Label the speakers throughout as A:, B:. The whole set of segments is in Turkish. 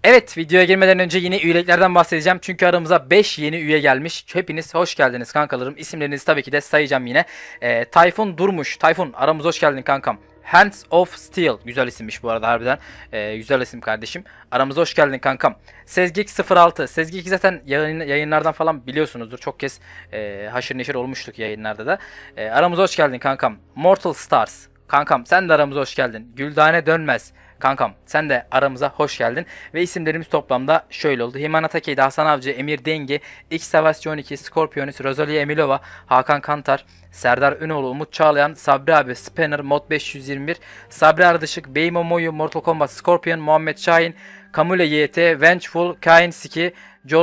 A: Evet, videoya girmeden önce yine üyeliklerden bahsedeceğim. Çünkü aramıza 5 yeni üye gelmiş. Hepiniz hoş geldiniz kankalarım. İsimlerinizi tabii ki de sayacağım yine. Tayfun Durmuş. Tayfun, aramıza hoş geldin kankam. Hands of Steel. Güzel isimmiş bu arada harbiden. Güzel isim kardeşim. Aramıza hoş geldin kankam. Sezgik 06. Sezgik zaten yayınlardan falan biliyorsunuzdur. Çok kez haşır neşir olmuştuk yayınlarda da. Aramıza hoş geldin kankam. Mortal Stars. Kankam sen de aramıza hoş geldin. Güldane Dönmez. Kankam sen de aramıza hoş geldin. Ve isimlerimiz toplamda şöyle oldu. Himan Atakey'de Hasan Avcı, Emir Dengi, X Savaşçı 12, Scorpionis, Rosalie Emilova, Hakan Kantar, Serdar Ünoğlu, Umut Çağlayan, Sabri abi, Spanner, Mod 521, Sabri Ardışık, Beymo Moyu, Mortal Kombat, Scorpion, Muhammed Şahin, Kamule YT, Vengeful, Kain Siki,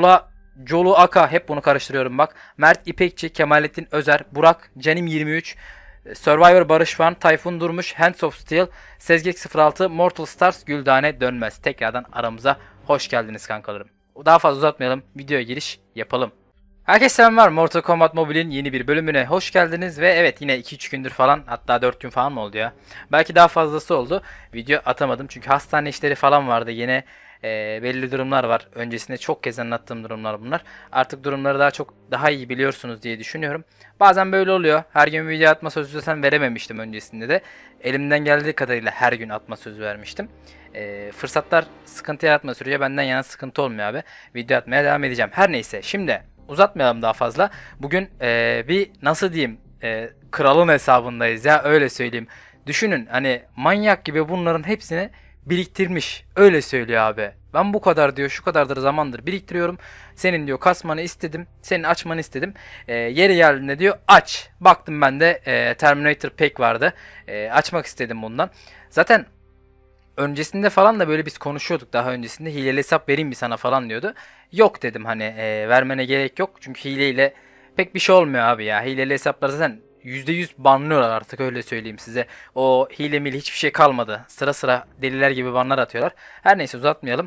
A: Jolu Aka, hep bunu karıştırıyorum bak. Mert İpekçi, Kemalettin Özer, Burak, Canim 23, Survivor Barış Van, Tayfun Durmuş, Hands of Steel, Sezgek 06, Mortal Stars, Güldane Dönmez. Tekrardan aramıza hoş geldiniz kankalarım. Daha fazla uzatmayalım. Videoya giriş yapalım. Herkese selamlar. Mortal Kombat Mobile'in yeni bir bölümüne hoş geldiniz. Ve evet, yine 2-3 gündür falan, hatta 4 gün falan mı oldu ya? Belki daha fazlası oldu. Video atamadım çünkü hastane işleri falan vardı. Yine belli durumlar var. Öncesinde çok kez anlattığım durumlar bunlar. Artık durumları daha iyi biliyorsunuz diye düşünüyorum. Bazen böyle oluyor. Her gün video atma sözü zaten verememiştim öncesinde de. Elimden geldiği kadarıyla her gün atma sözü vermiştim. Fırsatlar sıkıntı yaratma sürece benden yana sıkıntı olmuyor abi. Video atmaya devam edeceğim. Her neyse, şimdi uzatmayalım daha fazla. Bugün bir nasıl diyeyim, kralın hesabındayız ya, öyle söyleyeyim. Düşünün, hani manyak gibi bunların hepsini biriktirmiş. Öyle söylüyor abi. Ben bu kadar diyor, şu kadardır zamandır biriktiriyorum. Senin diyor kasmanı istedim. Senin açmanı istedim. Yeri geldiğinde diyor aç. Baktım ben de Terminator Pack vardı. Açmak istedim bundan. Zaten öncesinde falan da böyle biz konuşuyorduk, daha öncesinde hileli hesap vereyim mi sana falan diyordu. Yok dedim, hani vermene gerek yok. Çünkü hileyle pek bir şey olmuyor abi ya. Hileli hesaplar zaten %100 banlıyorlar artık, öyle söyleyeyim size. O hile mili hiçbir şey kalmadı. Sıra sıra deliler gibi banlar atıyorlar. Her neyse, uzatmayalım.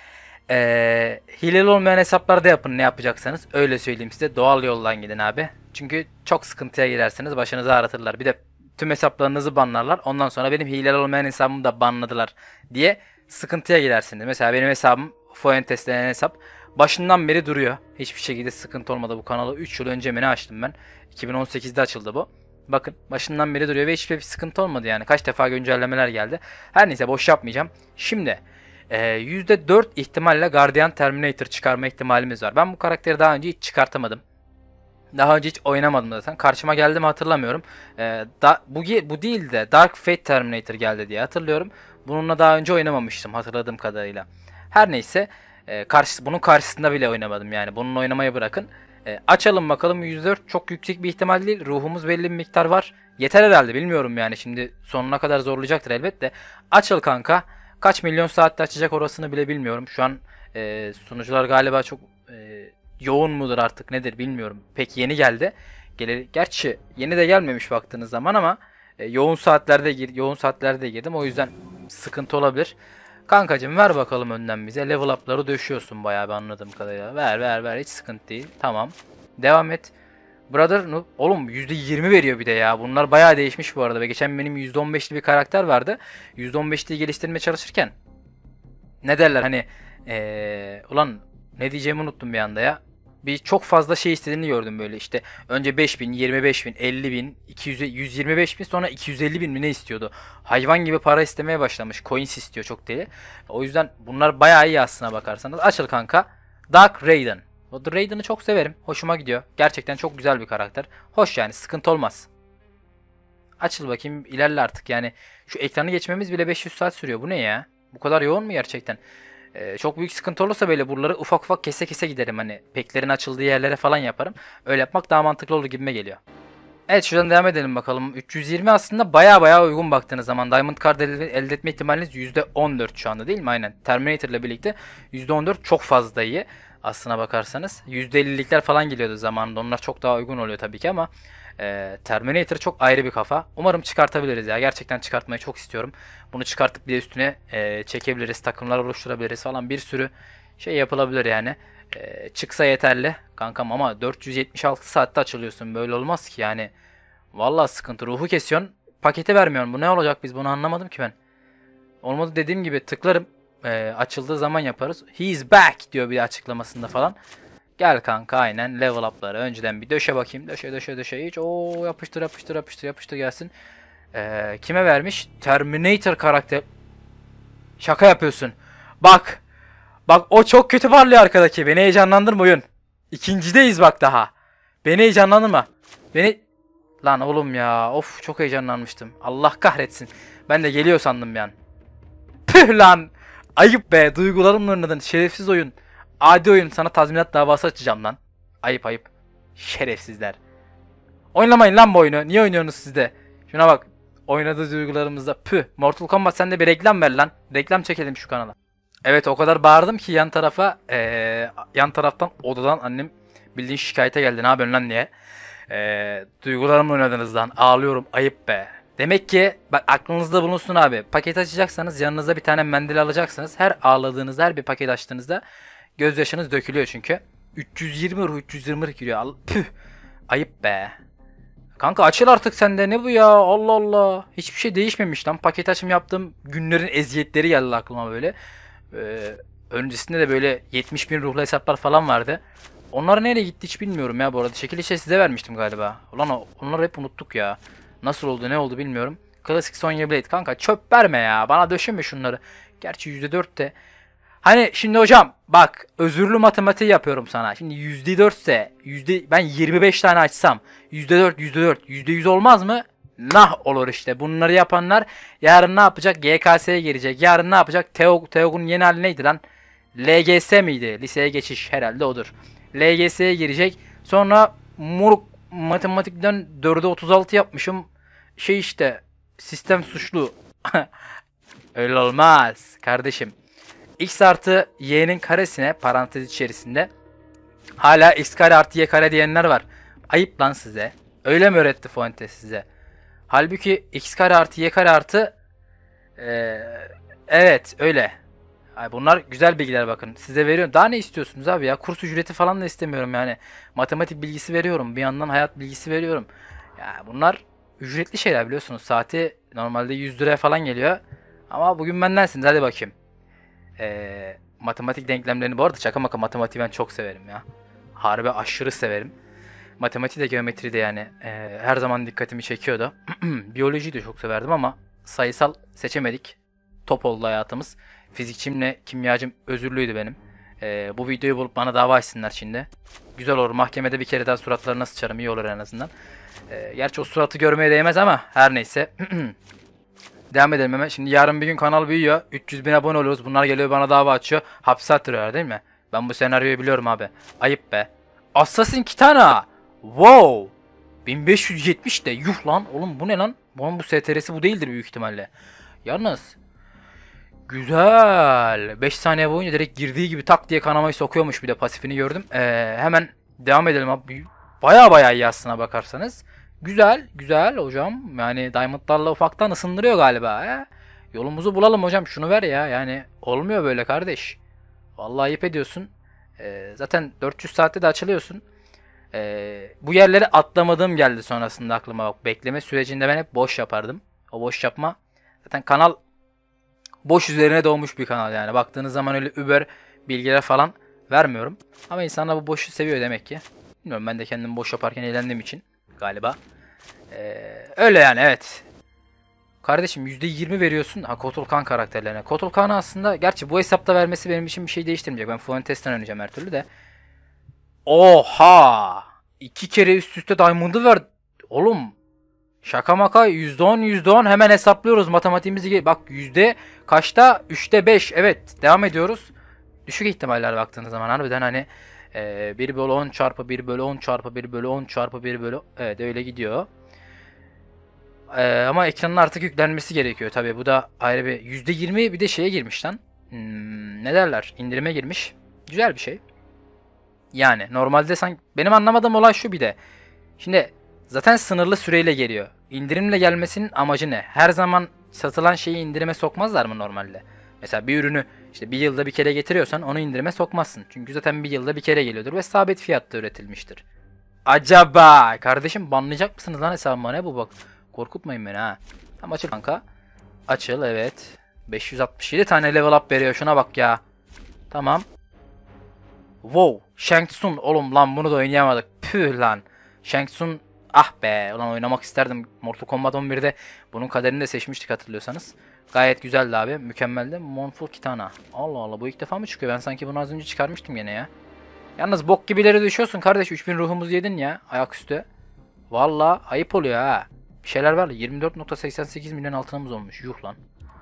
A: Hileli olmayan hesaplarda yapın ne yapacaksanız. Öyle söyleyeyim size. Doğal yoldan gidin abi. Çünkü çok sıkıntıya girerseniz başınızı ağrıtırlar. Bir de tüm hesaplarınızı banlarlar. Ondan sonra benim hileli olmayan hesabımı da banladılar diye sıkıntıya girersiniz. Mesela benim hesabım Fuentes denen hesap. Başından beri duruyor. Hiçbir şekilde sıkıntı olmadı bu kanalı. 3 yıl önce mi ne açtım ben. 2018'de açıldı bu. Bakın, başından beri duruyor ve hiçbir sıkıntı olmadı yani. Kaç defa güncellemeler geldi. Her neyse, boş yapmayacağım. Şimdi %4 ihtimalle Guardian Terminator çıkarma ihtimalimiz var. Ben bu karakteri daha önce hiç çıkartamadım. Daha önce hiç oynamadım zaten. Karşıma geldi mi hatırlamıyorum. Bu değil de Dark Fate Terminator geldi diye hatırlıyorum. Bununla daha önce oynamamıştım hatırladığım kadarıyla. Her neyse, bunun karşısında bile oynamadım yani. Bunun oynamayı bırakın. Açalım bakalım, %4 çok yüksek bir ihtimal değil. Ruhumuz belli bir miktar var. Yeter herhalde, bilmiyorum yani. Şimdi sonuna kadar zorlayacaktır elbette. Açıl kanka. Kaç milyon saatte açacak orasını bile bilmiyorum. Şu an sunucular galiba çok yoğun mudur artık nedir bilmiyorum. Pek yeni geldi. Gerçi yeni de gelmemiş baktığınız zaman ama yoğun saatlerde girdim. O yüzden sıkıntı olabilir. Kankacım, ver bakalım önden bize. Level up'ları döşüyorsun bayağı bir, anladığım kadarıyla. Ver, hiç sıkıntı değil. Tamam. Devam et. Brother Noob. Oğlum %20 veriyor bir de ya. Bunlar bayağı değişmiş bu arada. Ve geçen benim %15'li bir karakter vardı. %15'liyi geliştirmeye çalışırken ne derler hani, ulan ne diyeceğimi unuttum bir anda ya. Bir çok fazla şey istediğini gördüm böyle işte. Önce 5000, 25000, 50000, 200, 125 bin, sonra 250 bin mi ne istiyordu. Hayvan gibi para istemeye başlamış. Coins istiyor çok deli. O yüzden bunlar bayağı iyi aslına bakarsanız. Açıl kanka. Dark Raiden. O Raiden'ı çok severim. Hoşuma gidiyor. Gerçekten çok güzel bir karakter. Hoş yani, sıkıntı olmaz. Açıl bakayım, ilerle artık yani. Şu ekranı geçmemiz bile 500 saat sürüyor. Bu ne ya? Bu kadar yoğun mu gerçekten? Çok büyük sıkıntı olursa böyle buraları ufak ufak kese kese giderim. Hani peklerin açıldığı yerlere falan yaparım. Öyle yapmak daha mantıklı olur gibime geliyor. Evet, şuradan devam edelim bakalım. 320 aslında baya uygun baktığınız zaman. Diamond Card elde etme ihtimaliniz %14 şu anda, değil mi? Aynen. Terminator ile birlikte %14 çok fazla iyi. Aslına bakarsanız. %50'likler falan geliyordu zamanında. Onlar çok daha uygun oluyor tabii ki ama Terminator çok ayrı bir kafa. Umarım çıkartabiliriz ya. Gerçekten çıkartmayı çok istiyorum. Bunu çıkartıp bir de üstüne çekebiliriz. Takımlar oluşturabiliriz falan. Bir sürü şey yapılabilir yani. Çıksa yeterli kankam, ama 476 saatte açılıyorsun, böyle olmaz ki yani. Vallahi sıkıntı, ruhu kesiyorsun, paketi vermiyorsun. Bu ne olacak, biz bunu anlamadım ki ben. Olmadı, dediğim gibi tıklarım, açıldığı zaman yaparız. He is back diyor bir açıklamasında falan. Gel kanka aynen level up'ları önceden bir döşe bakayım. Döşe hiç. Oo yapıştır gelsin. Kime vermiş? Terminator karakter. Şaka yapıyorsun. Bak. Bak o çok kötü parlıyor arkadaki. Beni heyecanlandırma oyun. İkincideyiz bak daha. Beni heyecanlandırma. Lan oğlum ya. Of çok heyecanlanmıştım. Allah kahretsin. Ben de geliyor sandım yani. Püh lan. Ayıp be. Duygularımla oynadın. Şerefsiz oyun. Adi oyun. Sana tazminat davası açacağım lan. Ayıp. Şerefsizler. Oynamayın lan bu oyunu. Niye oynuyorsunuz siz de? Şuna bak. Oynadığı duygularımızda. Püh. Mortal Kombat sen de bir reklam ver lan. Reklam çekelim şu kanala. Evet o kadar bağırdım ki yan tarafa. Yan taraftan odadan annem bildiğin şikayete geldi. Ne yapıyorsun lan diye. Duygularımla oynadınız lan. Ağlıyorum. Ayıp be. Demek ki bak aklınızda bulunsun abi. Paket açacaksanız yanınıza bir tane mendil alacaksınız. Her ağladığınızda her bir paket açtığınızda gözyaşınız dökülüyor çünkü. 320 giriyor. Püh. Ayıp be. Kanka açıl artık sende ne bu ya? Allah Allah. Hiçbir şey değişmemiş lan. Paket açım yaptığım günlerin eziyetleri geldi aklıma böyle. Öncesinde de böyle 70.000 ruhlu hesaplar falan vardı. Onlar nereye gitti hiç bilmiyorum ya bu arada. Çekilişe size vermiştim galiba. Ulan onları hep unuttuk ya. Nasıl oldu ne oldu bilmiyorum. Klasik Sonya Blade kanka çöp verme ya. Bana döşeme şunları. Gerçi %4 de. Hani şimdi hocam bak özürlü matematiği yapıyorum sana. Şimdi %4 ise ben 25 tane açsam %4 %100 olmaz mı? Nah olur işte. Bunları yapanlar yarın ne yapacak? GKS'ye girecek. Yarın ne yapacak? TEOG'un yeni hali neydi lan? LGS miydi? Liseye geçiş herhalde odur. LGS'ye girecek. Sonra moruk matematikten 4'e 36 yapmışım. Şey işte sistem suçlu. Öyle olmaz kardeşim. X artı y'nin karesine parantez içerisinde hala x kare artı y kare diyenler var. Ayıp lan size. Öyle mi öğretti Fuentes size? Halbuki x kare artı y kare artı evet öyle. Ay bunlar güzel bilgiler bakın. Size veriyorum. Daha ne istiyorsunuz abi ya? Kurs ücreti falan da istemiyorum yani. Matematik bilgisi veriyorum. Bir yandan hayat bilgisi veriyorum. Ya bunlar ücretli şeyler biliyorsunuz. Saati normalde 100 liraya falan geliyor. Ama bugün bendensiniz. Hadi bakayım. Matematik denklemlerini bu arada şaka maka matematiği ben çok severim ya. Harbi aşırı severim. Matematik de geometri de yani her zaman dikkatimi çekiyordu. Biyolojiyi de çok severdim ama sayısal seçemedik. Top oldu hayatımız. Fizikçimle kimyacım özürlüydü benim. Bu videoyu bulup bana dava açsınlar şimdi. Güzel olur. Mahkemede bir kere daha suratlarına sıçarım. İyi olur en azından. Gerçi o suratı görmeye değmez ama her neyse. Devam edelim hemen. Şimdi yarın bir gün kanal büyüyor. 300.000 abone oluyoruz. Bunlar geliyor bana dava açıyor. Hapse attırıyorlar değil mi? Ben bu senaryoyu biliyorum abi. Ayıp be. Assassin Kitana. Wow. 1570 de. Yuh lan. Oğlum bu ne lan? Bunun bu STR'si bu değildir büyük ihtimalle. Yalnız. Güzel. 5 saniye boyunca direkt girdiği gibi tak diye kanamayı sokuyormuş bir de pasifini gördüm. Hemen devam edelim abi. Baya iyi aslına bakarsanız. Güzel hocam. Yani Diamond'larla ufaktan ısındırıyor galiba. He? Yolumuzu bulalım hocam. Şunu ver ya. Yani olmuyor böyle kardeş. Vallahi ayıp ediyorsun. Zaten 400 saatte de açılıyorsun. Bu yerleri atlamadığım geldi sonrasında aklıma bak. Bekleme sürecinde ben hep boş yapardım. O boş yapma. Zaten kanal boş üzerine doğmuş bir kanal yani. Baktığınız zaman öyle Uber bilgiler falan vermiyorum. Ama insanlar bu boşu seviyor demek ki. Bilmiyorum ben de kendim boş yaparken eğlendiğim için galiba. Öyle yani evet. Kardeşim %20 veriyorsun Kotal Khan karakterlerine. Kotal Khan'ı aslında gerçi bu hesapta vermesi benim için bir şey değiştirmeyecek. Ben Fuentes'ten oynayacağım her türlü de. Oha! 2 kere üst üste Diamond'ı ver. Oğlum. Şaka maka %10 hemen hesaplıyoruz matematiğimizi. Bak yüzde kaçta? 3'te 5. Evet devam ediyoruz. Düşük ihtimaller baktığınız zaman harbiden hani 1 bölü 10 çarpı 1 bölü 10 çarpı 1 bölü 10 çarpı 1 bölü evet öyle gidiyor. Ama ekranın artık yüklenmesi gerekiyor tabi bu da ayrı bir %20 bir de şeye girmiş lan. Ne derler indirime girmiş. Güzel bir şey. Yani normalde sanki benim anlamadığım olay şu bir de. Şimdi zaten sınırlı süreyle geliyor. İndirimle gelmesinin amacı ne? Her zaman satılan şeyi indirime sokmazlar mı normalde? Mesela bir ürünü işte bir yılda bir kere getiriyorsan onu indirime sokmazsın. Çünkü zaten bir yılda bir kere geliyordur ve sabit fiyatta üretilmiştir. Acaba kardeşim banlayacak mısınız lan hesabıma ne bu bak. Korkutmayın beni ha. Tamam açıl kanka. Açıl evet. 567 tane level up veriyor. Şuna bak ya. Tamam. Wow. Shang Tsung. Oğlum lan bunu da oynayamadık. Püh lan. Shang Tsung. Ah be. Ulan oynamak isterdim. Mortal Kombat 11'de bunun kaderini de seçmiştik hatırlıyorsanız. Gayet güzeldi abi. Mükemmeldi. Mournful Kitana. Allah Allah, bu ilk defa mı çıkıyor? Ben sanki bunu az önce çıkarmıştım gene ya. Yalnız bok gibileri düşüyorsun kardeş. 3000 ruhumuzu yedin ya. Ayaküstü. Valla ayıp oluyor ha. Bir şeyler var. 24.88 milyon altınımız olmuş. Yuh lan.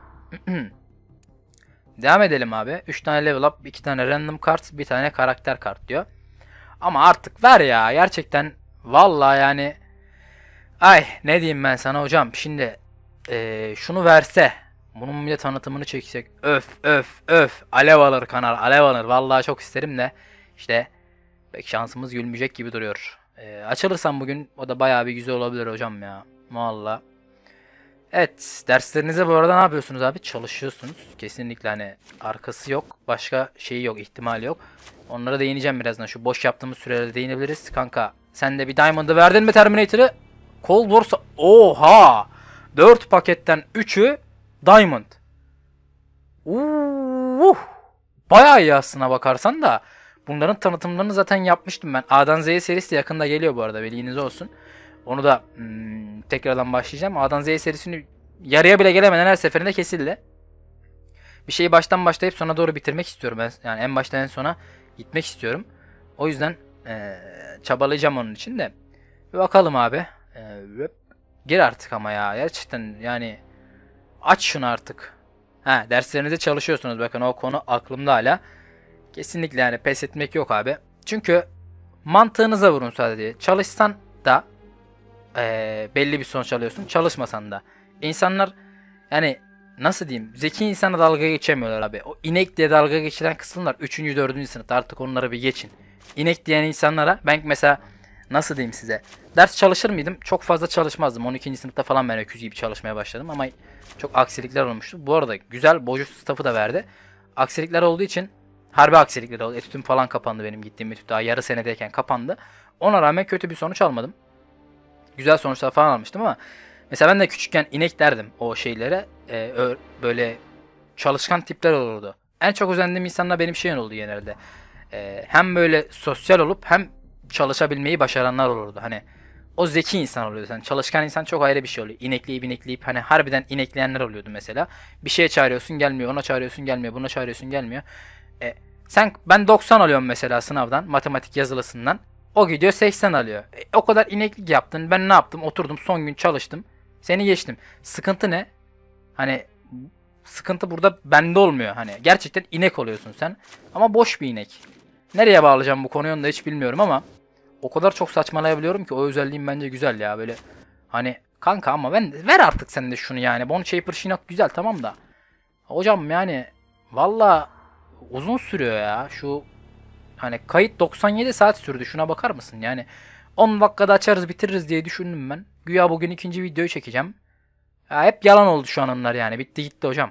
A: Devam edelim abi. 3 tane level up, 2 tane random kart, 1 tane karakter kart diyor. Ama artık ver ya. Gerçekten valla yani. Ay ne diyeyim ben sana hocam. Şimdi şunu verse. Bunun bir de tanıtımını çeksek. Öf öf öf. Alev alır kanal. Alev alır. Vallahi çok isterim de. İşte pek şansımız gülmeyecek gibi duruyor. Açılırsam bugün o da bayağı bir güzel olabilir hocam ya. Valla. Evet, derslerinize bu arada ne yapıyorsunuz abi? Çalışıyorsunuz. Kesinlikle hani arkası yok. Başka şeyi yok, ihtimali yok. Onlara değineceğim birazdan. Şu boş yaptığımız sürelerde değinebiliriz. Kanka sen de bir Diamond'ı verdin mi Terminator'ı? Cold War'sa... Oha! 4 paketten 3'ü Diamond. Bayağı iyi aslına bakarsan da. Bunların tanıtımlarını zaten yapmıştım ben. A'dan Z'ye serisi de yakında geliyor bu arada. Bilginiz olsun. Onu da tekrardan başlayacağım. A'dan Z'ye serisini yarıya bile gelemeden her seferinde kesildi. Bir şeyi baştan başlayıp sona doğru bitirmek istiyorum. Yani en baştan en sona gitmek istiyorum. O yüzden çabalayacağım onun için de. Bir bakalım abi. Gir artık ama ya. Gerçekten yani aç şunu artık. Ha, derslerinize çalışıyorsunuz. Bakın o konu aklımda hala. Kesinlikle yani pes etmek yok abi. Çünkü mantığınıza vurun sadece. Çalışsan da belli bir sonuç alıyorsun. Çalışmasan da. İnsanlar yani nasıl diyeyim, zeki insana dalga geçemiyorlar abi. O inek diye dalga geçiren kısımlar 3. 4. sınıfta, artık onları bir geçin. İnek diyen insanlara ben mesela nasıl diyeyim size, ders çalışır mıydım? Çok fazla çalışmazdım. 12. sınıfta falan ben öküz gibi çalışmaya başladım ama çok aksilikler olmuştu. Bu arada güzel boş staff'ı da verdi. Aksilikler olduğu için harbi aksilikler oldu. Etütüm falan kapandı, benim gittiğim etüt daha yarı senedeyken kapandı. Ona rağmen kötü bir sonuç almadım. Güzel sonuçlar falan almıştım ama mesela ben de küçükken inek derdim o şeylere. Böyle çalışkan tipler olurdu. En çok özendiğim insanlar benim şeyin oldu genelde. Hem böyle sosyal olup hem çalışabilmeyi başaranlar olurdu. Hani o zeki insan oluyordu. Yani çalışkan insan çok ayrı bir şey oluyor. İnekleyip hani harbiden inekleyenler oluyordu mesela. Bir şeye çağırıyorsun gelmiyor, ona çağırıyorsun gelmiyor, buna çağırıyorsun gelmiyor. Ben 90 alıyorum mesela sınavdan, matematik yazılısından. O gidiyor 80 alıyor. O kadar ineklik yaptın. Ben ne yaptım? Oturdum son gün çalıştım. Seni geçtim. Sıkıntı ne? Hani sıkıntı burada bende olmuyor. Hani gerçekten inek oluyorsun sen. Ama boş bir inek. Nereye bağlayacağım bu konuyu onu da hiç bilmiyorum ama o kadar çok saçmalayabiliyorum ki o özelliğim bence güzel ya. Böyle hani kanka ama ver artık sen de şunu yani. Bone Shaper Shinnok güzel tamam da. Hocam yani valla uzun sürüyor ya. Şu hani kayıt 97 saat sürdü. Şuna bakar mısın? Yani 10 dakikada açarız bitiririz diye düşündüm ben. Güya bugün ikinci videoyu çekeceğim. Ya hep yalan oldu şu an onlar yani. Bitti gitti hocam.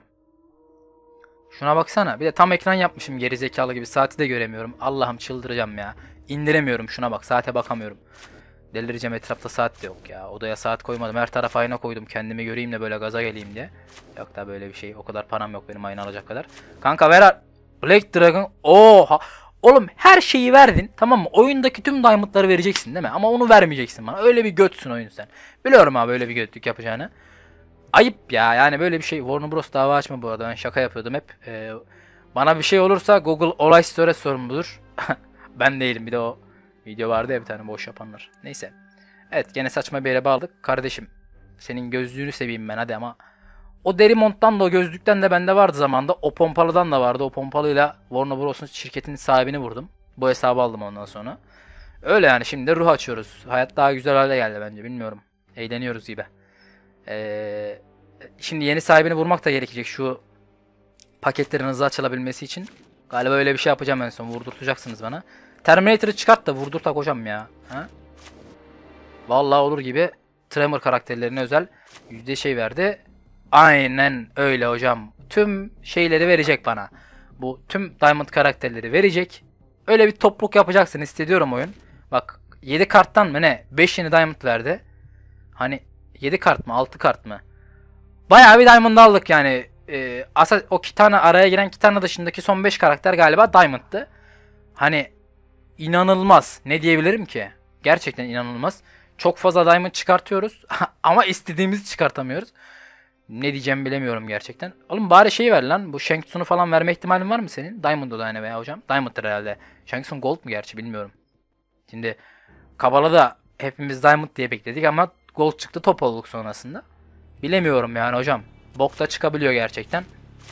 A: Şuna baksana. Bir de tam ekran yapmışım gerizekalı gibi. Saati de göremiyorum. Allah'ım çıldıracağım ya. İndiremiyorum şuna bak. Saate bakamıyorum. Delireceğim, etrafta saat de yok ya. Odaya saat koymadım. Her tarafa ayna koydum. Kendimi göreyim de böyle gaza geleyim diye. Yok da böyle bir şey. O kadar param yok benim ayna alacak kadar. Kanka ver. Black Dragon. Oha. Oğlum her şeyi verdin tamam mı? Oyundaki tüm diamondları vereceksin değil mi? Ama onu vermeyeceksin bana. Öyle bir götsün oyun sen. Biliyorum abi öyle bir götlük yapacağını. Ayıp ya yani böyle bir şey. Warner Bros dava açma bu arada. Ben şaka yapıyordum hep. Bana bir şey olursa Google olay storage sorumludur. Ben değilim. Bir de o video vardı ya bir tane boş yapanlar. Neyse. Evet gene saçma bir yere bağladık. Kardeşim senin gözlüğünü seveyim ben hadi ama. O deri monttan da o gözlükten de bende vardı zamanda. O pompalıdan da vardı. O pompalıyla Warner Bros'un şirketinin sahibini vurdum. Bu hesabı aldım ondan sonra. Öyle yani şimdi de ruh açıyoruz. Hayat daha güzel hale geldi bence bilmiyorum. Eğleniyoruz gibi. Şimdi yeni sahibini vurmak da gerekecek şu paketlerin hızlı açılabilmesi için. Galiba öyle bir şey yapacağım en son. Vurdurtacaksınız bana. Terminator'ı çıkart da vurdurtak hocam ya. Ha? Vallahi olur gibi. Tremor karakterlerine özel yüzde şey verdi. Aynen öyle hocam. Tüm şeyleri verecek bana. Bu tüm Diamond karakterleri verecek. Öyle bir topluluk yapacaksın hissediyorum oyun. Bak 7 karttan mı ne? 5 yeni Diamond verdi. Hani 7 kart mı 6 kart mı? Bayağı bir Diamond aldık yani. o Kitana araya giren Kitana dışındaki son 5 karakter galiba Diamond'tı. Hani inanılmaz. Ne diyebilirim ki? Gerçekten inanılmaz. Çok fazla Diamond çıkartıyoruz ama istediğimizi çıkartamıyoruz. Ne diyeceğimi bilemiyorum gerçekten. Oğlum bari şey ver lan. Bu Shang Tsung'u falan verme ihtimalin var mı senin? Diamond o da yani veya hocam. Diamond'dır herhalde. Shang Tsung Gold mu gerçi bilmiyorum. Şimdi Kabala'da hepimiz Diamond diye bekledik ama Gold çıktı, top olduk sonrasında. Bilemiyorum yani hocam. Bok da çıkabiliyor gerçekten.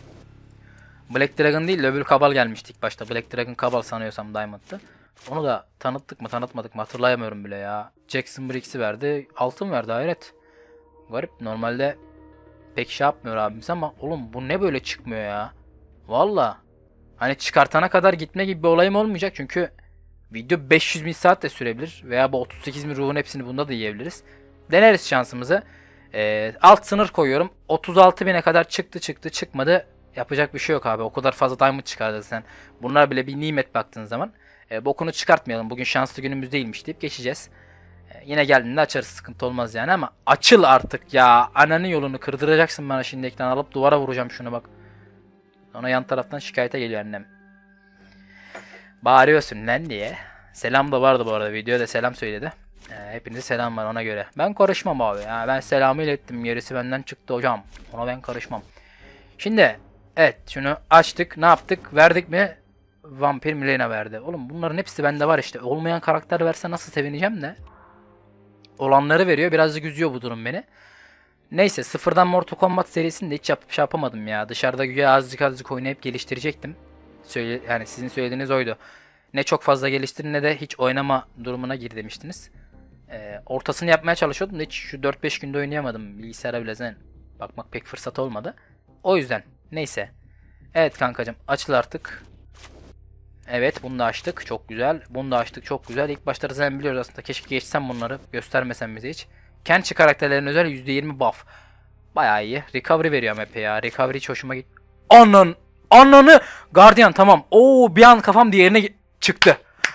A: Black Dragon değil de öbür Kabal gelmişti ilk başta. Black Dragon Kabal sanıyorsam Diamond'tı. Onu da tanıttık mı tanıtmadık mı hatırlayamıyorum bile ya. Jackson Briggs'i verdi. Altın verdi hayret. Garip. Normalde pek şey yapmıyor abimiz ama oğlum bu ne böyle çıkmıyor ya. Valla. Hani çıkartana kadar gitme gibi bir olayım olmayacak. Çünkü video 500.000 saat de sürebilir. Veya bu 38.000 ruhun hepsini bunda da yiyebiliriz. Deneriz şansımızı. Alt sınır koyuyorum. 36.000'e kadar çıktı çıkmadı. Yapacak bir şey yok abi. O kadar fazla diamond çıkardın sen. Bunlar bile bir nimet baktığın zaman. Bokunu çıkartmayalım. Bugün şanslı günümüz değilmiş deyip geçeceğiz. Yine geldiğinde açarız. Sıkıntı olmaz yani ama açıl artık ya. Ananın yolunu kırdıracaksın bana şimdi, ekran alıp duvara vuracağım şunu bak. Sonra yan taraftan şikayete geliyor annem. Bağırıyorsun lan diye. Selam da vardı bu arada. Videoda selam söyledi. Hepinize selam var ona göre. Ben karışmam abi. Ya ben selamı ilettim. Gerisi benden çıktı hocam. Ona ben karışmam. Şimdi evet şunu açtık. Ne yaptık? Verdik mi? Vampir Milena verdi. Oğlum bunların hepsi bende var işte. Olmayan karakter verse nasıl sevineceğim de. Olanları veriyor. Birazcık üzüyor bu durum beni. Neyse sıfırdan Mortal Kombat serisini de hiç şey yapamadım ya. Dışarıda güya azıcık oynayıp geliştirecektim. Yani sizin söylediğiniz oydu. Ne çok fazla geliştirin ne de hiç oynama durumuna gir demiştiniz. Ortasını yapmaya çalışıyordum da hiç şu 4-5 günde oynayamadım. Bilgisayara bile zaten bakmak pek fırsat olmadı. O yüzden neyse. Evet kankacım açıl artık. Evet bunu da açtık çok güzel. Bunu da açtık çok güzel. İlk başta zaten biliyoruz aslında, keşke geçsem bunları. Göstermesem bize hiç. Kenshi karakterlerin özel %20 buff. Bayağı iyi. Recovery veriyor MP ya. Recovery hiç hoşuma git. Ananı. Guardian tamam. Oo bir an kafam diğerine çıktı.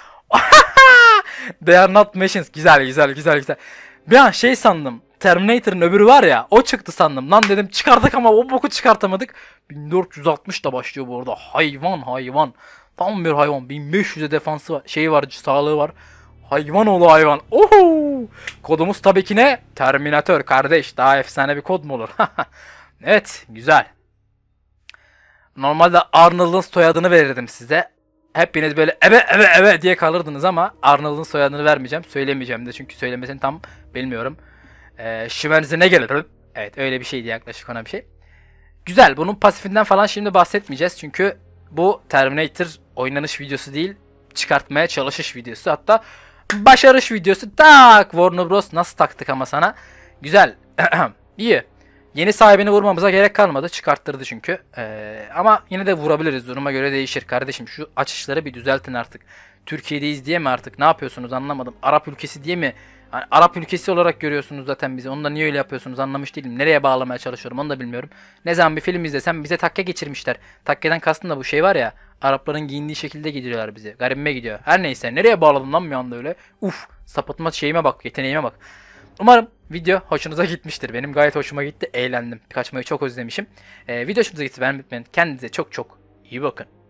A: They are not machines. Güzel. Bir an şey sandım. Terminator'ın öbürü var ya. O çıktı sandım. Lan dedim çıkardık ama o boku çıkartamadık. 1460 da başlıyor bu arada. Hayvan. Tam bir hayvan. 1500'e defansı var. Şeyi var. Sağlığı var. Hayvan oğlu hayvan. Oho! Kodumuz tabii ki ne? Terminator kardeş. Daha efsane bir kod mu olur? Evet. Güzel. Normalde Arnold'un soyadını verirdim size. Hepiniz böyle ebe diye kalırdınız ama Arnold'un soyadını vermeyeceğim. Söylemeyeceğim de çünkü söylemesini tam bilmiyorum. Şimenize ne gelir? Evet öyle bir şeydi yaklaşık ona bir şey. Güzel, bunun pasifinden falan şimdi bahsetmeyeceğiz. Çünkü bu Terminator oynanış videosu değil. Çıkartmaya çalışış videosu. Hatta başarış videosu. Tak Warner Bros. Nasıl taktık ama sana. Güzel. İyi. Yeni sahibini vurmamıza gerek kalmadı. Çıkarttırdı çünkü. Ama yine de vurabiliriz. Duruma göre değişir. Kardeşim şu açışları bir düzeltin artık. Türkiye'deyiz diye mi artık? Ne yapıyorsunuz anlamadım. Arap ülkesi diye mi? Yani Arap ülkesi olarak görüyorsunuz zaten bizi. Onu da niye öyle yapıyorsunuz anlamış değilim. Nereye bağlamaya çalışıyorum onu da bilmiyorum. Ne zaman bir film izlesem bize takke geçirmişler. Takkeden kastım da bu şey var ya. Arapların giyindiği şekilde gidiyorlar bizi. Garibime gidiyor. Her neyse. Nereye bağladım lan bir anda öyle. Uf. Sapıtma şeyime bak. Yeteneğime bak. Umarım video hoşunuza gitmiştir. Benim gayet hoşuma gitti. Eğlendim. Kaçmayı çok özlemişim. Video hoşunuza gitti. Ben bitmeyin. Kendinize çok iyi bakın.